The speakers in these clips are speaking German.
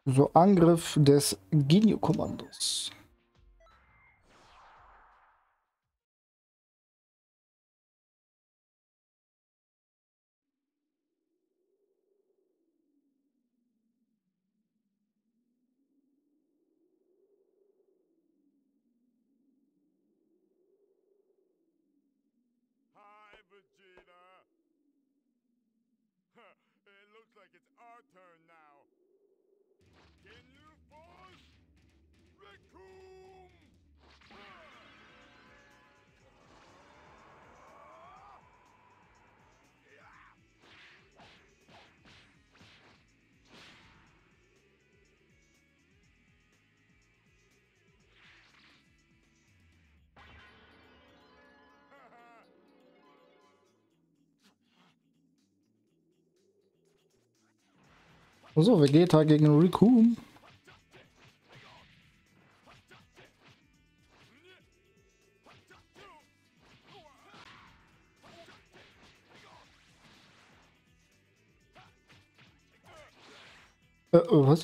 So, Angriff des Genio-Kommandos. Hi, Vegeta. It looks like it's our turn now. Can you force Recoome? So, Vegeta gegen Recoome. Was?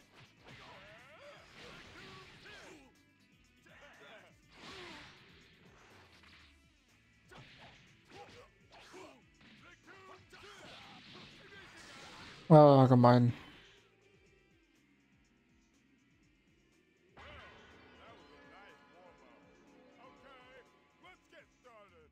Ah, gemein. That was a nice warm-up. Okay, let's get started.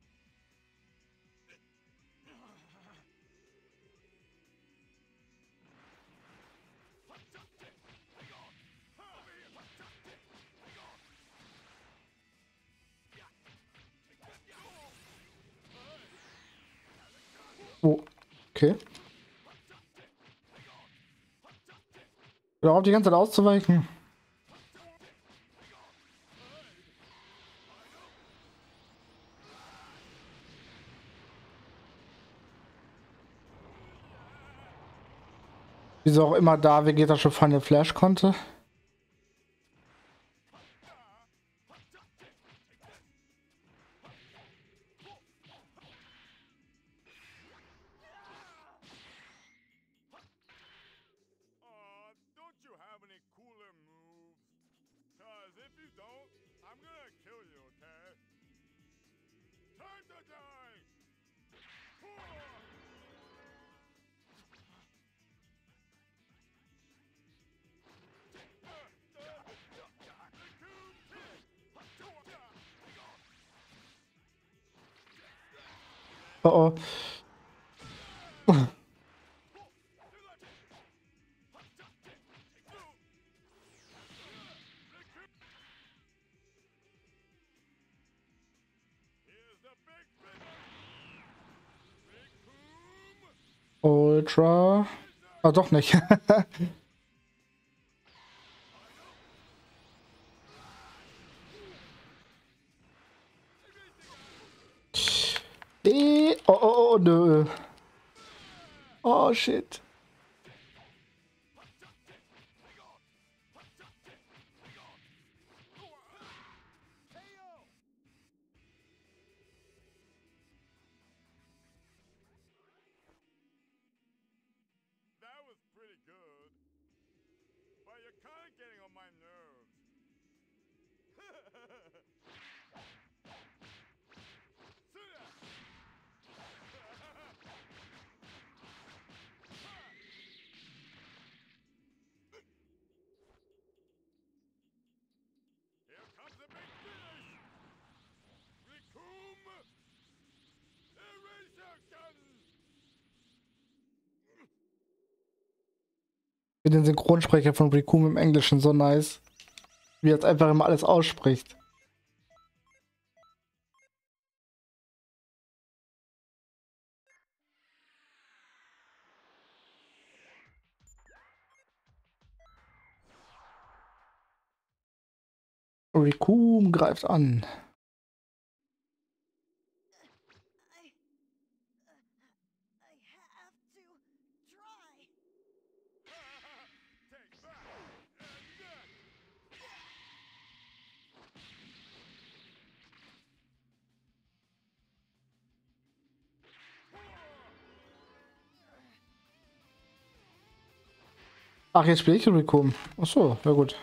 Oh, okay. Darauf die ganze Zeit auszuweichen. Wieso auch immer da Vegeta schon Final Flash konnte. Don't you have any cooler moves? Cause if you don't, I'm gonna kill you, okay? Time to die! Oh oh. Here's the big Recoome! Ultra. Ah, doch nicht. Oh, oh, oh, nö. Oh, shit. That was pretty good. But you're kind of getting on my nerves. Here comes the big finish! Recoome! Eraser Gun! Ich finde den Synchronsprecher von Recoome im Englischen so nice. Wie er jetzt einfach immer alles ausspricht. Recoome greift an. I have to try. Take that! And that! Ach, jetzt spiele ich Ricum. Ach so, ja gut.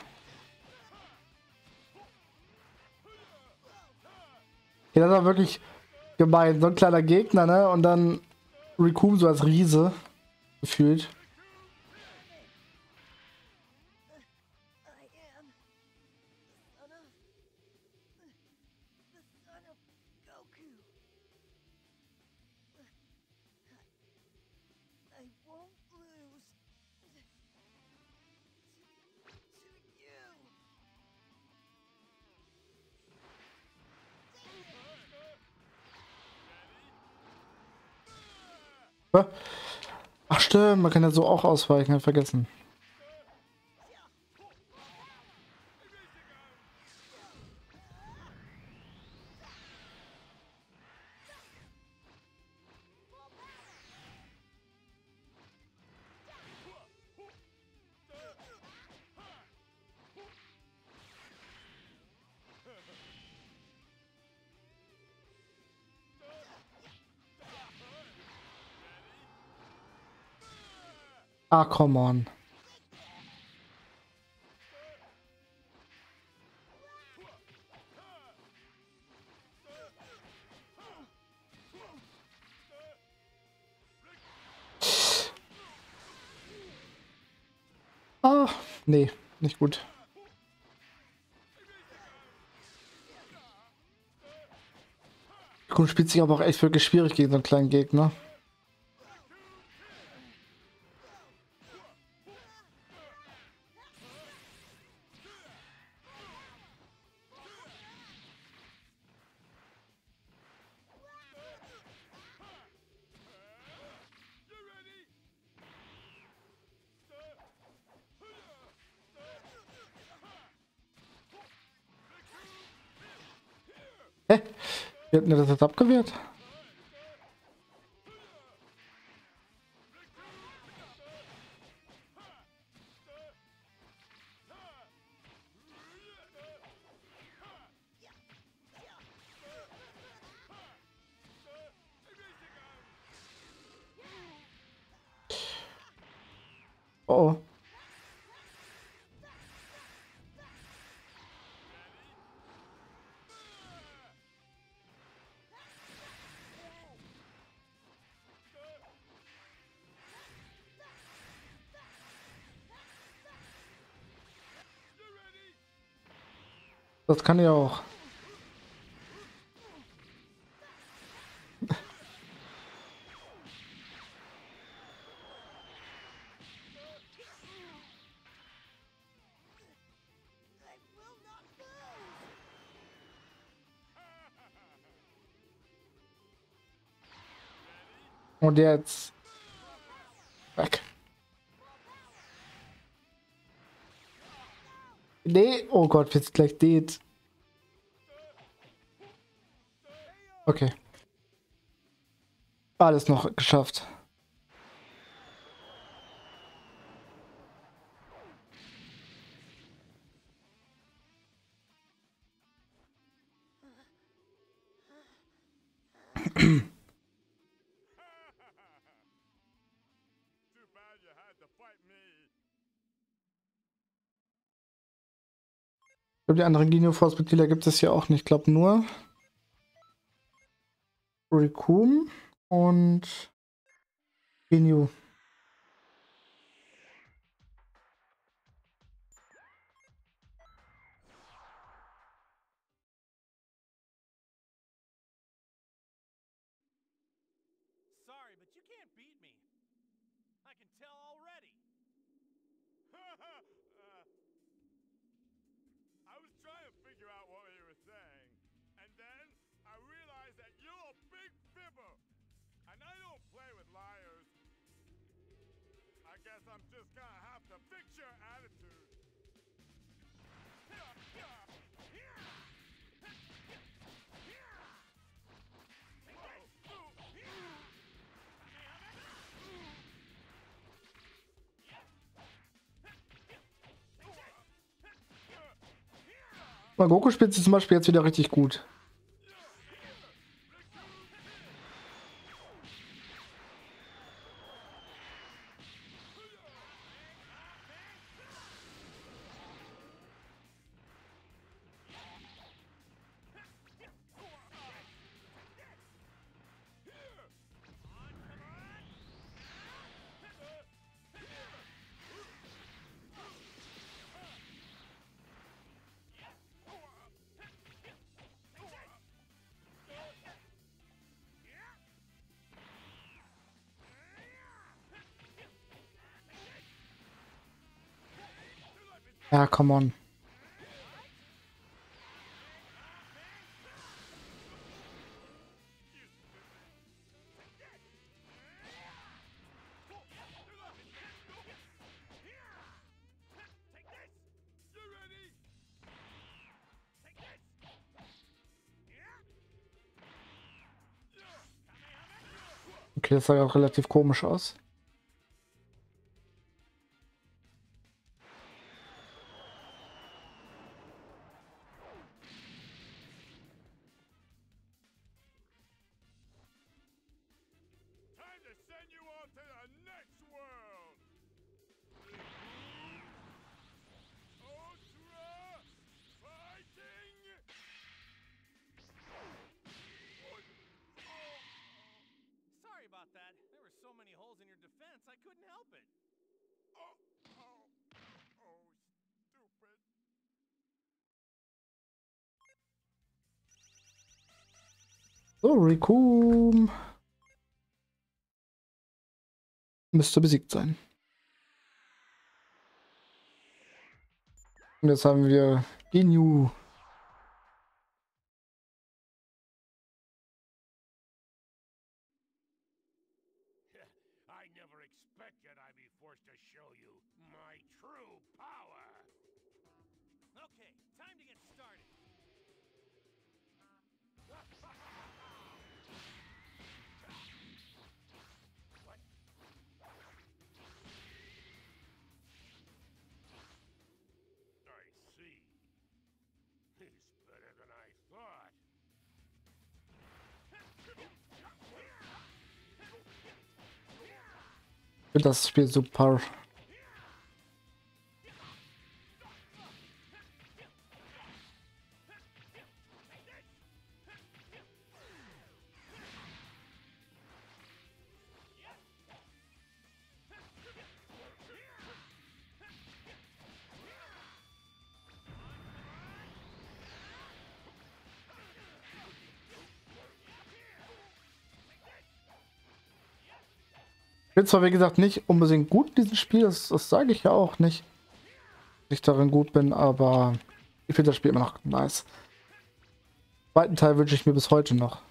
Ja, das war wirklich gemein. So ein kleiner Gegner, ne? Und dann Ricum so als Riese gefühlt. I am the son of Goku. I won't lose to you. Hä? Ach stimmt, man kann ja so auch ausweichen, hab vergessen. Ah, come on. Ah, nee, nicht gut. Ricum spielt sich aber auch echt wirklich schwierig gegen so einen kleinen Gegner. Hä? Wir hatten das jetzt abgewehrt? Oh, oh. Das kann ja auch. I will not lose. Und jetzt. Weg. Nee, oh Gott, jetzt gleich det. Okay. Alles noch geschafft. Too bad you had to fight me. Ich glaube, die anderen Genio Force Mitglieder gibt es hier auch nicht. Ich glaube nur Ricum und Genio. Sorry, but you can't beat me. I can tell already. I was trying to figure out what you were saying, and then I realized that you're a big fibber, and I don't play with liars. I guess I'm just gonna have to fix your attitude. Mal Goku spielt sie zum Beispiel jetzt wieder richtig gut. Ja, come on. You ready? Okay, das sah ja auch relativ komisch aus. Time to send you all to the next world. Ultra fighting. Sorry about that. There were so many holes in your defense, I couldn't help it. Oh, stupid. So, Rikum müsste besiegt sein. Und jetzt haben wir Ginyu. I never expected I'd be forced to show you my true power. Okay, time to get started. I see. He's better than I thought. Ich finde das Spiel super. Ich bin zwar, wie gesagt, nicht unbedingt gut in diesem Spiel, das sage ich ja auch nicht, dass ich darin gut bin, aber ich finde das Spiel immer noch nice. Den zweiten Teil wünsche ich mir bis heute noch.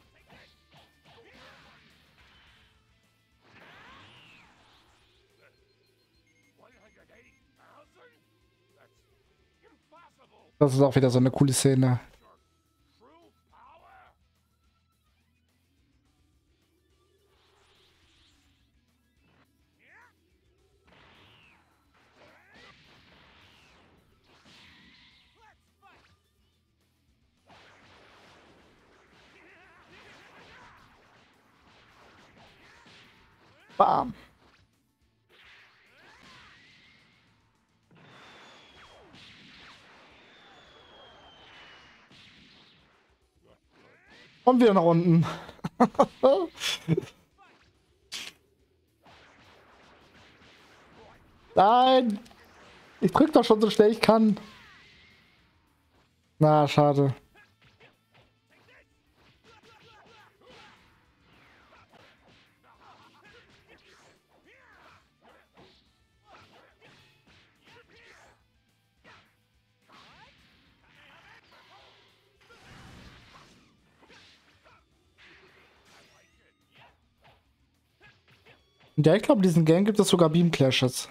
That's impossible. Das ist auch wieder so eine coole Szene. True power. Bam. Und wieder nach unten. Nein! Ich drück doch schon so schnell ich kann. Na, schade. Ja, ich glaube, diesen Game gibt es sogar Beam Clashes.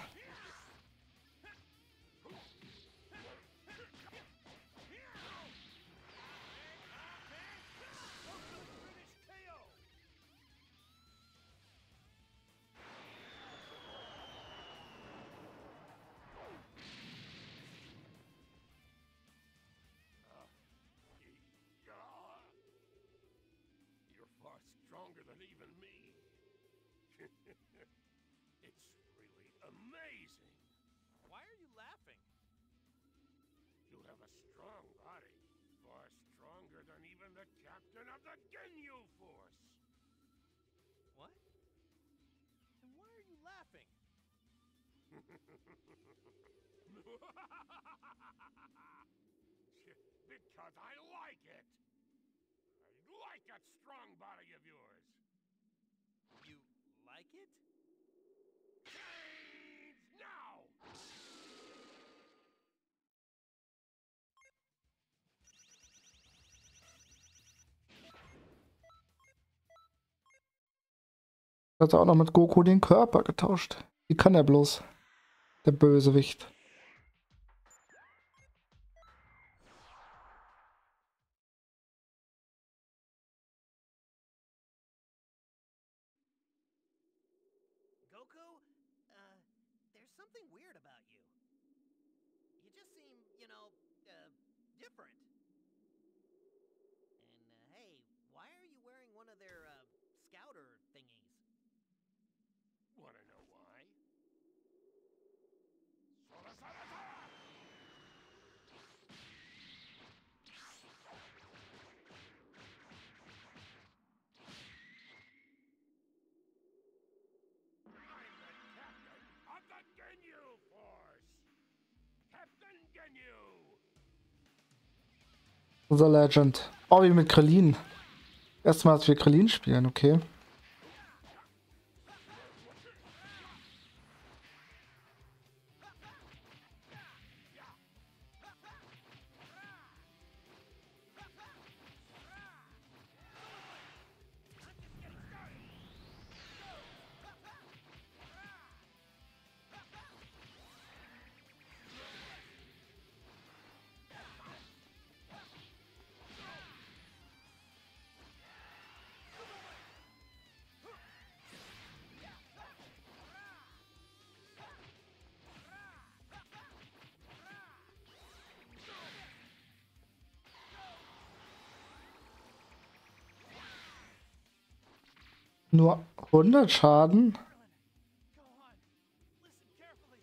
You're far stronger than even me. It's really amazing. Why are you laughing? You have a strong body, far stronger than even the captain of the Ginyu Force. What? Then why are you laughing? Because I like it. I like that strong body of yours. You like it? Change now! Hat er auch noch mit Goku den Körper getauscht. Wie kann er bloß? Der Bösewicht. Goku, there's something weird about you. You just seem, different. And, hey, why are you wearing one of their, scouter thingies? Wanna know why? Sora, Sora, Sora! I'm the captain of the Ginyu Force! Captain Ginyu! Unser Legend. Oh, wie mit Krillin. Erstmal, dass wir Krillin spielen, okay. Nur 100 Schaden? Go on. Listen carefully.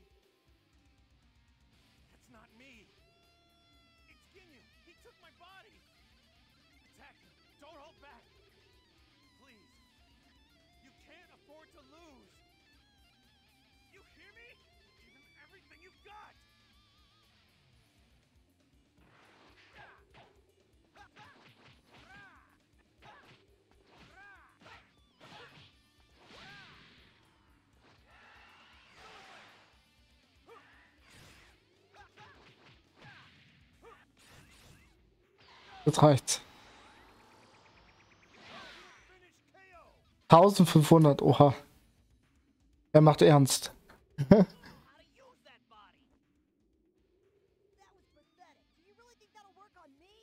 That's not me. It's Ginyu. He took my body. Attack him. Don't hold back. Please. You can't afford to lose. You hear me? Give him everything you've got. Das reicht. Finish KO. 1500, oha. Er macht ernst. How to use that body? That was pathetic. Do you really think that'll work on me?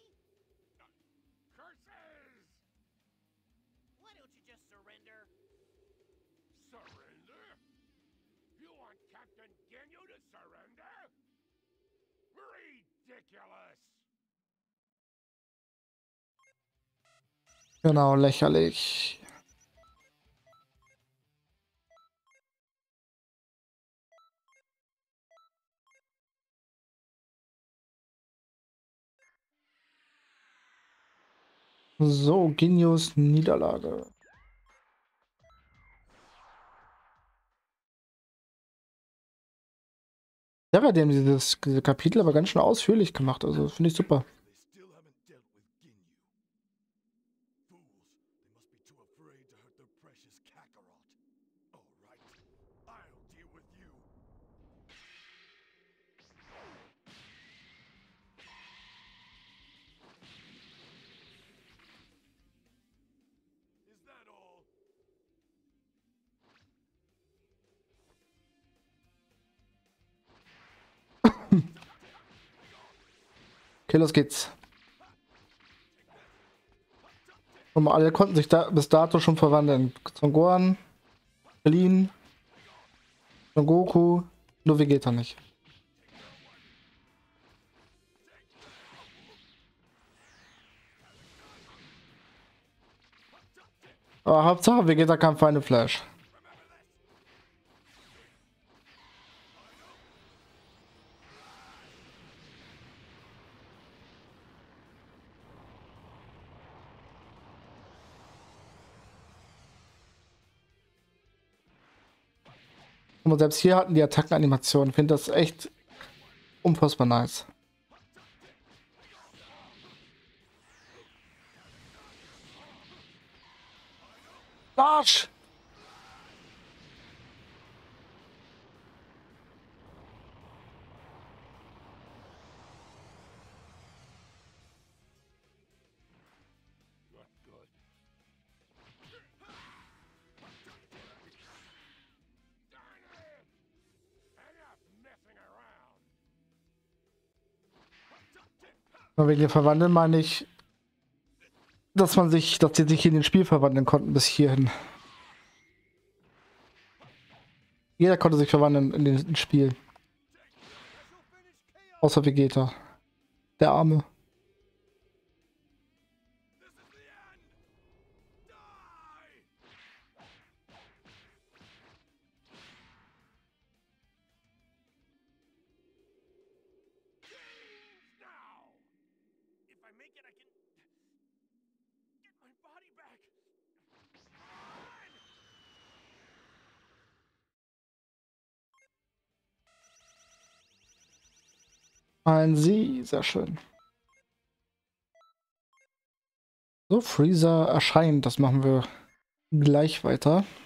Curses! Why don't you just surrender? Surrender? You want Captain Ginyu to surrender? Ridiculous! Genau, lächerlich. So, Genius Niederlage. Ja, die haben diese Kapitel aber ganz schön ausführlich gemacht, also finde ich super. They still haven't dealt with Ginyu. Fools, they must be too afraid to hurt their precious Kakarot. All right, I'll deal with you. Is that all? Okay, los geht's. Und alle konnten sich da bis dato schon verwandeln. Son Gohan, Krillin, Son Goku, nur Vegeta nicht. Aber Hauptsache Vegeta kann Final Flash. Und selbst hier hatten die Attackenanimationen. Ich finde das echt unfassbar nice. Arsch! Not good. Aber wegen dem Verwandeln meine ich, dass sie sich in den Spiel verwandeln konnten bis hierhin. Jeder konnte sich verwandeln in den Spiel. Außer Vegeta. Der Arme. If I make it, I can get my body back. Ein Sie, sehr schön. So, Freezer erscheint. Das machen wir gleich weiter.